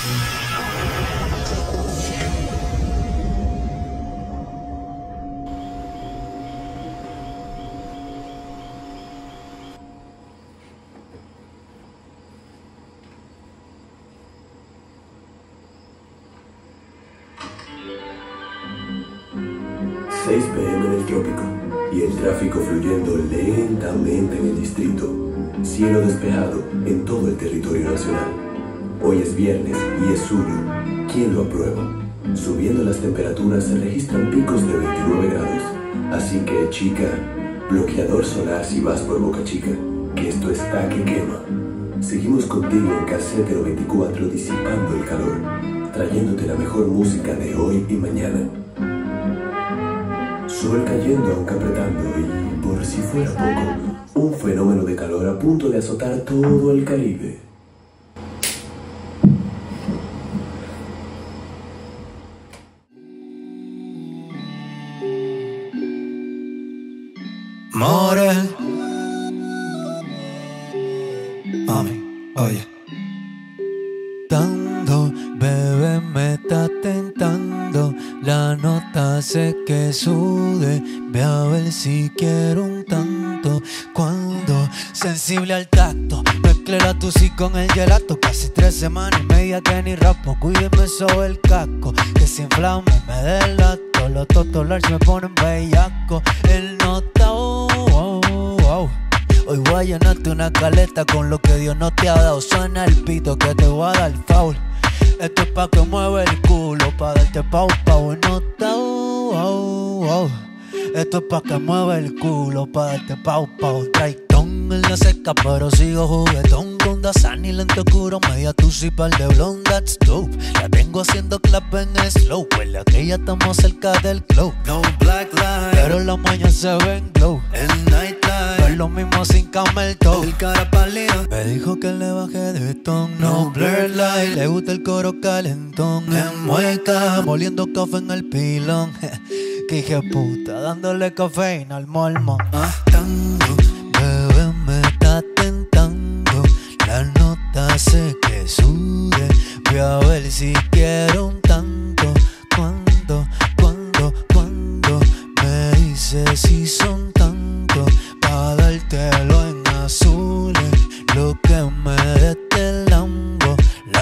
PM en el trópico y el tráfico fluyendo lentamente en el distrito. Cielo despejado en todo el territorio nacional. Hoy es viernes y es suyo. ¿Quién lo aprueba? Subiendo las temperaturas se registran picos de 29 grados. Así que, chica, bloqueador solar si vas por Boca Chica, que esto está que quema. Seguimos contigo en Casetero 24 disipando el calor, trayéndote la mejor música de hoy y mañana. Sol cayendo aunque apretando y, por si fuera poco, un fenómeno de calor a punto de azotar todo el Caribe. Morel, mami, oye. Tanto, bebé, me está tentando. La nota hace que sude. Ve a ver si quiero un tanto. Cuando sensible al tacto, mezclé la tusi con el gelato. Casi 3 semanas y media que ni rapo. Cuídeme sobre el casco, que si inflamo me delato. Los totolars me ponen bellaco. El nota, hoy voy a llenarte una caleta con lo que Dios no te ha dado. Suena el pito que te voy a dar foul. Esto es pa' que mueve el culo, pa' darte pau pau. Nota, esto es pa' que mueve el culo, pa' darte pau pau. Traitón en la seca pero sigo juguetón. Con Dasani, lento oscuro, media tusi, par de blonde, that's dope. La tengo haciendo clap en slow, pues la que ya estamos cerca del glow. No black light, pero la mañana se ven glow. El night light, no es lo mismo sin camel toe. El cara pálida, me dijo que le bajé de ton. No blur light, le gusta el coro calentón. En mueca, moliendo café en el pilón. Que hija puta, dándole cafeína al molmón. Tango, bebé, me está tentando. La nota hace que sude. Voy a ver si quiero un tanto. Cuando me dice si son tantos, pa' dártelo en azules. Lo que me dé este Lambo.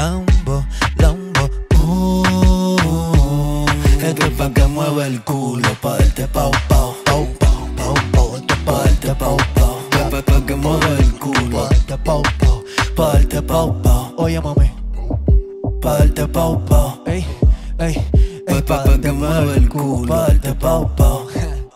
Esto es pa' que mueva el culo, pa' darte pau pau. Esto es pa' darte pau pau. Pa' que mueva el culo, pa' darte pau pau. Pa' darte pau pau. Oye mami, pa' darte pau pau. Ey, pa' que mueva el culo, pa' darte pau pau.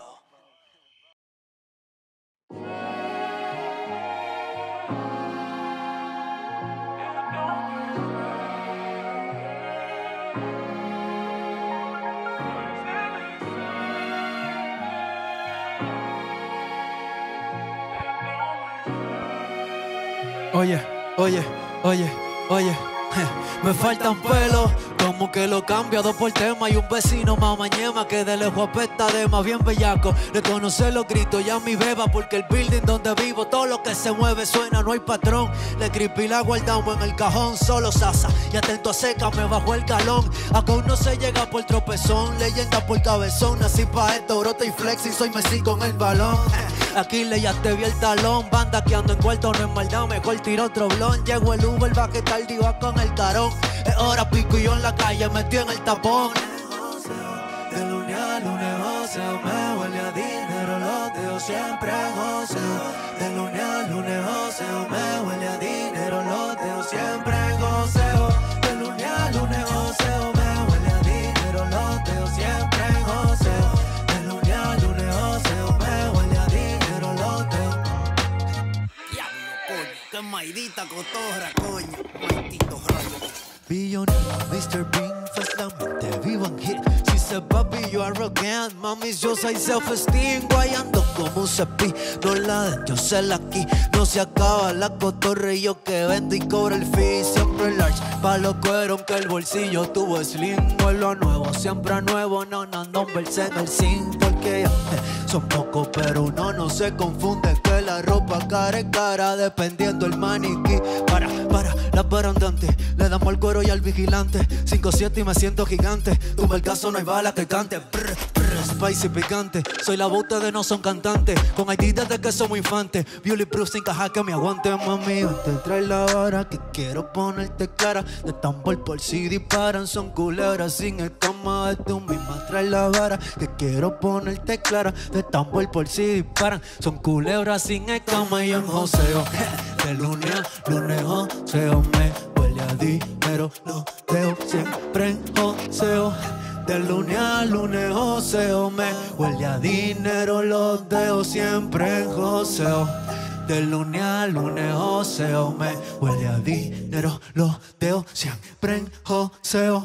Oye, me faltan pelos, como que lo cambia 2 por tema. Y un vecino mamañema que de lejos apesta de más bien bellaco. Reconocer los gritos ya mi beba, porque el building donde vivo todo lo que se mueve suena, no hay patrón. Le creepy la guardamos en el cajón, solo sasa y atento a seca me bajó el galón. Acá uno se llega por tropezón, leyenda por cabezón. Nací pa' esto, brote y flex y soy Messi con el balón. Aquí le ya te vi el talón, banda que ando en cuarto, no es maldad, mejor tiro otro blon. Llego el Uber, bajé tarde y va con el carón. Es hora pico y yo en la calle metido en el tapón. De lunes a lunes joseo, me huele a dinero, loteo, siempre joseo. De lunes a lunes joseo, me huele a dinero, loteo, siempre joseo. De lunes a lunes joseo, me huele a dinero, loteo, siempre joseo. De lunes a lunes joseo, me huele a dinero, loteo. Diablo, coño, qué maidita cotorra, coño, maldito rollo. Billonario, Mr. Bean, fast la mente, vivo en hit. Si se papi, yo arrogant, mami, yo soy self-esteem. Guayando como un cepí, no la den, yo se la aquí. No se acaba la cotorra y yo que vendo y cobro el fee. Siempre large, pa' los cueros que el bolsillo tuvo slim. Vuelo nuevo, siempre nuevo, no ando en verse en el zinc. Porque ya son pocos, pero uno no se confunde. Que la ropa cara en cara, dependiendo el maniquí. Para las barandantes, le damos al cuero y al vigilante. 5-7 y me siento gigante. Como el caso no hay bala que cante. Brr, brr, spicy picante. Soy la bote de no son cantantes. Con ID desde que somos infantes. Bulletproof sin caja que me aguante, mami. Te trae la vara que quiero ponerte clara. De tambor por si disparan, son culebras sin escama. De tú misma trae la vara que quiero ponerte clara. De tambor por si disparan, son culebras sin escama. Y en joseo, de lunes a lunes joseo. Me huele a dinero, lo dejo siempre en joseo. De lunes a lunes joseo. Me huele a dinero, lo dejo siempre en joseo. De lunes a lunes joseo. Me huele a dinero, lo dejo siempre en joseo.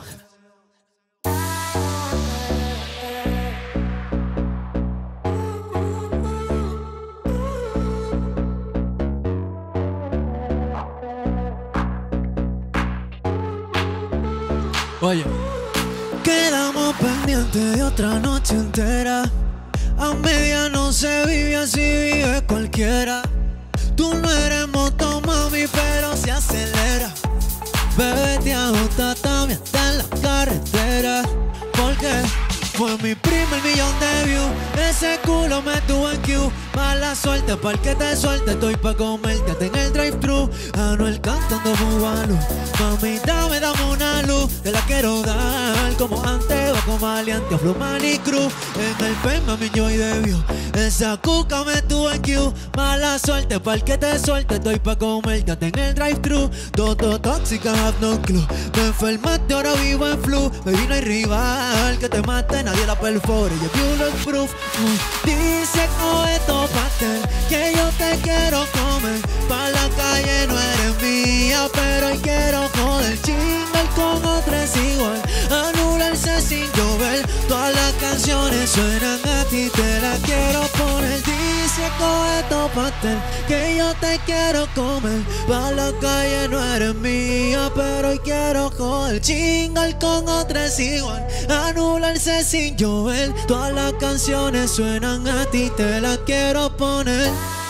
Oye, quedamos pendientes de otra noche entera. A media no se vive, así vive cualquiera. Tú no eres moto, mami, pero se acelera. Bebé, te ajusta también hasta en la carretera. Porque fue mi primer millón de views. Ese culo me tuvo en Q. Mala suerte, pa'l que te suelte. Estoy pa' comerte en el drive-thru. Anuel cantando Bubalú. Mami, dame una luz. Te la quiero dar como antes o como aliante. Fluman y Cruz. En el pen, mami, yo y debió. Esa cuca me tuvo en Q. Mala suerte, pa'l que te suelte. Estoy pa' comerte en el drive-thru. Toto tóxica, have no clue. Me enfermaste, ahora vivo en flu. Baby, no hay rival que te mate. Nadie la perfore, yo bulletproof. Dice esto pastel que yo te quiero comer. Pa' la calle no eres mía, pero hoy quiero joder. Chingar con otra es igual, anularse sin llover. Todas las canciones suenan a ti, te las quiero poner. Dice esto pastel que yo te quiero comer. Pa' la calle no eres mía, pero hoy quiero joder. Chingar con otra es igual, anularse sin llover. Todas las canciones suenan a ti, te las quiero poner.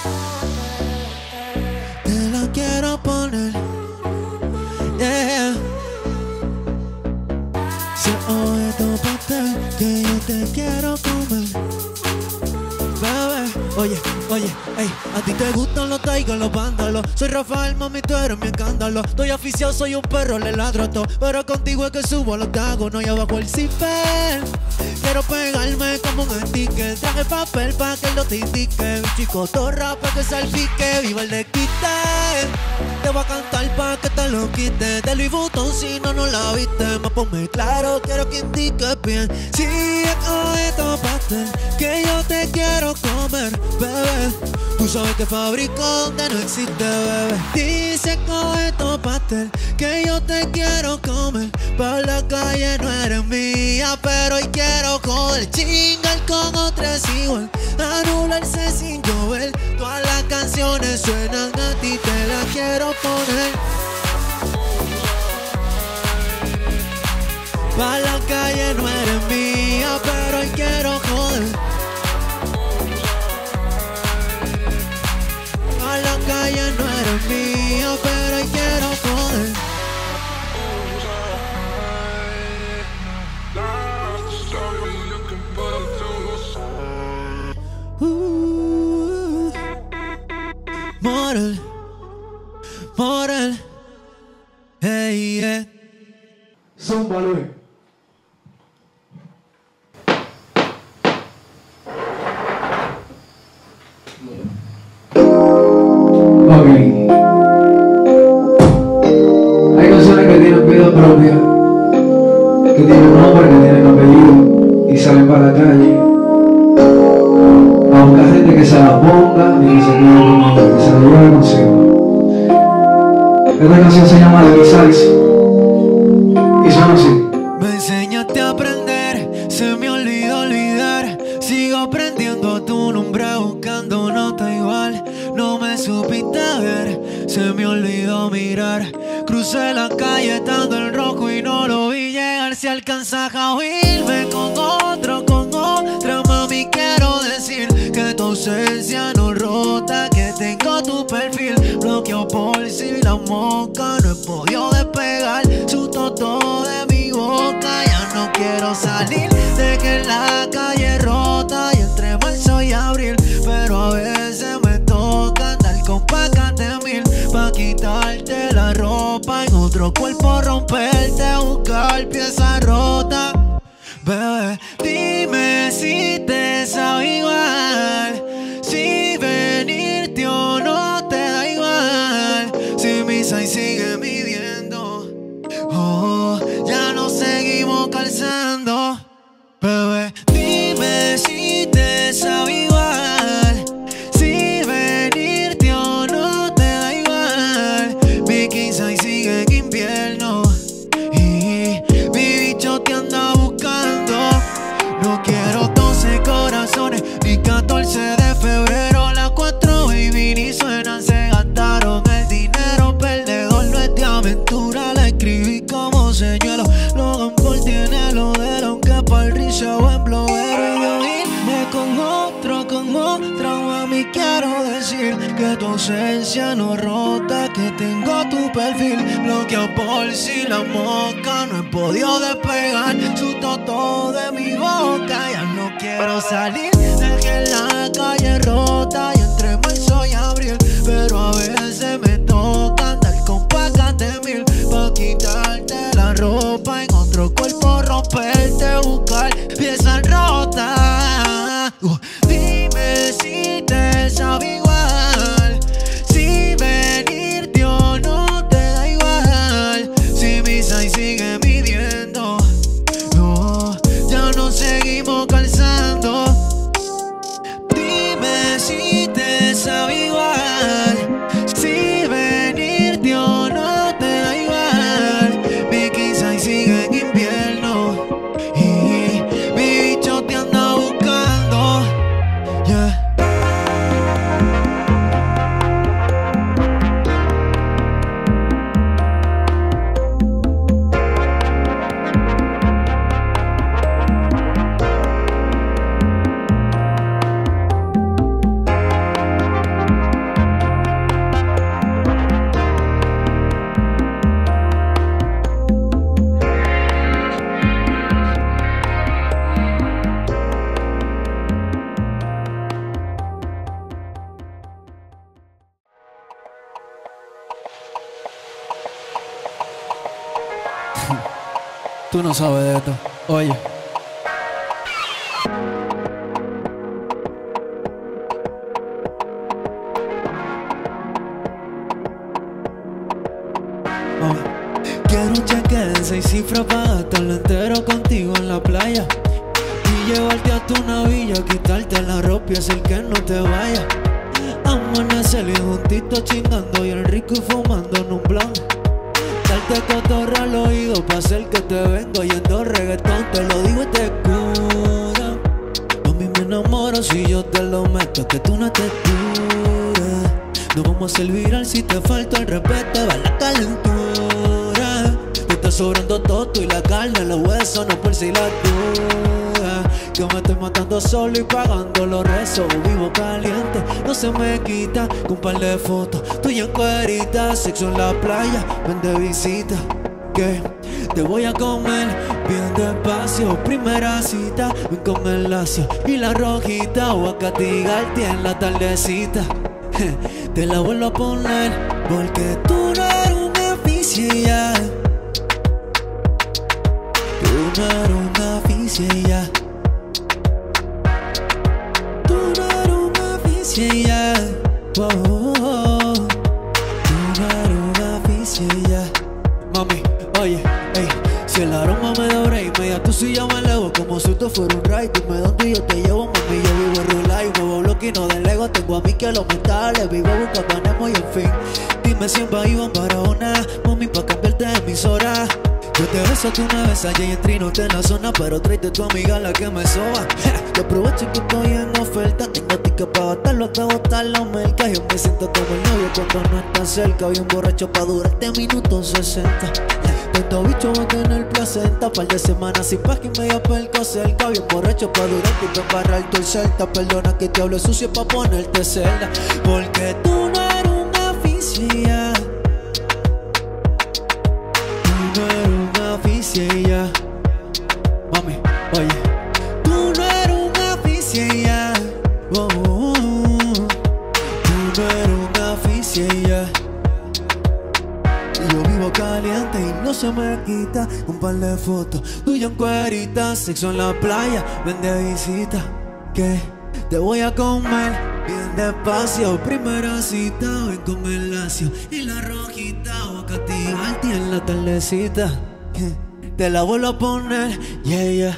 Te las quiero poner. Yeah. Se oye tu pastel que yo te quiero comer. Bebé, oye, ey, a ti te gustan los tigers, los vándalos. Soy Rafael, mami, tú eres mi escándalo. Estoy aficiado, soy un perro, le ladro a todo. Pero contigo es que subo los tagos, no hay abajo el cipel. Quiero pegarme como un sticker. Traje papel pa' que lo te indique. Mi chico torra pa' que salpique. Viva el de quite. Te voy a cantar pa' que te lo quite. De Louis Vuitton si no la viste. Me ponme claro, quiero que indique bien. Si es esto pastel que yo te quiero comer, bebé. Tú sabes que fabrico donde no existe, bebé. Dice esto pastel que yo te quiero comer. Pa' la calle no eres mía, pero hoy quiero joder. Chingar con otra es igual, anularse sin llover. Todas las canciones suenan a ti, te las quiero poner. Pa' la calle no eres mía, pero hoy quiero joder. Pa' la calle no eres mía, pero hoy quiero joder. Moral, hey, yeah. Zumba, Luis. Ok. Hay canciones que tienen vida propia, que tienen nombre, que tienen apellido y salen para la calle. Aunque hay gente que se la ponga y que se quede con ella, que se la lleve consigo. Esta canción se llama The Besides y suena así. Me enseñaste a aprender, se me olvidó olvidar. Sigo aprendiendo tu nombre, buscando nota igual. No me supiste ver, se me olvidó mirar. Crucé la calle estando en rojo y no lo vi llegar. Si alcanzas a oírme con otro, con otra, mami, quiero decir que todo ausencia no rota, que tengo tu perfil bloqueado por si la mosca. No he podido despegar su toto de mi boca. Ya no quiero salir de que la calle rota y entre marzo y abril, pero a veces me toca andar con pacas de mil pa' quitarte la ropa, en otro cuerpo romperte, buscar piezas rotas. Bebé, dime si te sabe igual, si venirte o no te da igual, si mi size sigue midiendo, oh, ya no seguimos calzando. Bebé, dime si te sabe igual, si venirte o no te da igual, mi size sigue en invierno y mi bicho te anda buscando. No quiero 12 corazones ni 14 de febrero. Las 4 baby ni suenan, se gastaron el dinero. Perdedor no es de aventura, la escribí como señuelo. Logan Paul tiene lo de él, aunque pa'l risa o en bloguero. Y yo irme con otra, mami, quiero decir que tu ausencia no rota, que tengo tu perfil bloqueado por si la mosca. No he podido despegar su toto de mi boca. Ya no quiero salir de que la calle rota y entre marzo y abril, pero a veces me toca andar con pacas de mil pa' quitarte la ropa, en otro cuerpo romperte, buscar piezas rotas. Dime si te sabe igual, si venirte o no te da igual, si mi size sigue midiendo, no, ya no seguimos calzando. Dime si te sabe igual, si venirte o no te da igual, mi size sigue en invierno y mi bicho te anda buscando, yeah. Tú no sabes de esto, oye. Quiero un cheque de 6 cifras para gastarlo entero contigo en la playa y llevarte a tu navilla, quitarte la ropa y hacer que no te vayas. Amanecer y juntito chingando y el rico y fumando en un blunt. Darte cotorra al oído pa' hacer que te venga oyendo reggaetón. Te lo digo y te cura. A mí me enamoro si yo te lo meto, que tú no te curas. No vamos a servir al si te falta el respeto, va la calentura. Te está sobrando todo y la carne, los huesos, no por si la duda. Que me estoy matando solo y pagando los rezos. Vivo caliente, no se me quita. Con un par de fotos, tuya en cuerita. Sexo en la playa, ven de visita. Que te voy a comer bien despacio. Primera cita, ven con el lacio y la rojita. Voy a castigarte en la tardecita. Te la vuelvo a poner porque tú no eres una oficial. Tú no eres una oficial. Oh, oh, oh. Tú no eres una oficina. Mami, oye, ey, si el aroma me da break, media tú si ya me elevo como si esto fuera un ride. Dime dónde yo te llevo, mami, yo vivo en Rulay, muevo bloque y no delego. Tengo a mí que los mentales, vivo buscando Nemo y en fin. Dime si en Bahía van para una, mami, pa' cambiarte de emisora. Yo te beso, tú me besas y entrinote en la zona, pero tráete tu amiga la que me soba. Yo aprovecho que estoy en oferta, tengo ticket pa' gastarlo hasta botar la merca. Yo me siento como el novio cuando no está cerca, bien borracho pa' durarte minutos 60. Estos bichos van a tener placenta. Par de semanas sin paz que media perco cerca. Bien borracho pa' durante y pa' embarrar todo el celta. Perdona que te hable sucio pa' ponerte celda. Porque tú no eres un afición. Tú no eres un afición. Mami, oye. Tú no eres un afición. Oh, oh, oh. Tú no eres un afición. Yo vivo caliente y no se me quita. Un par de fotos tuya en cuerita. Sexo en la playa, ven de visita. Que te voy a comer bien despacio. Primera cita, ven con el lacio y la rojita. Voy a castigarte en la tardecita. Te la vuelvo a poner, yeah, yeah.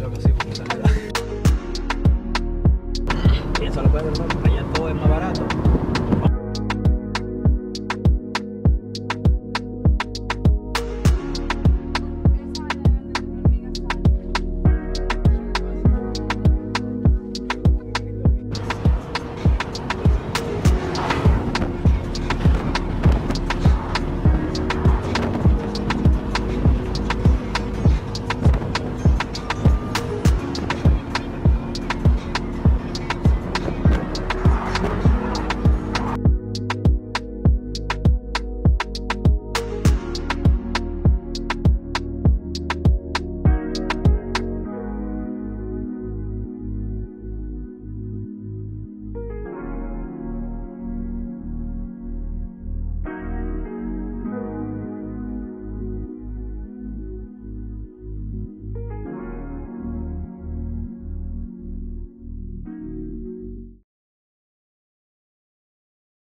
Eso lo puedes ver, porque allá todo es más barato.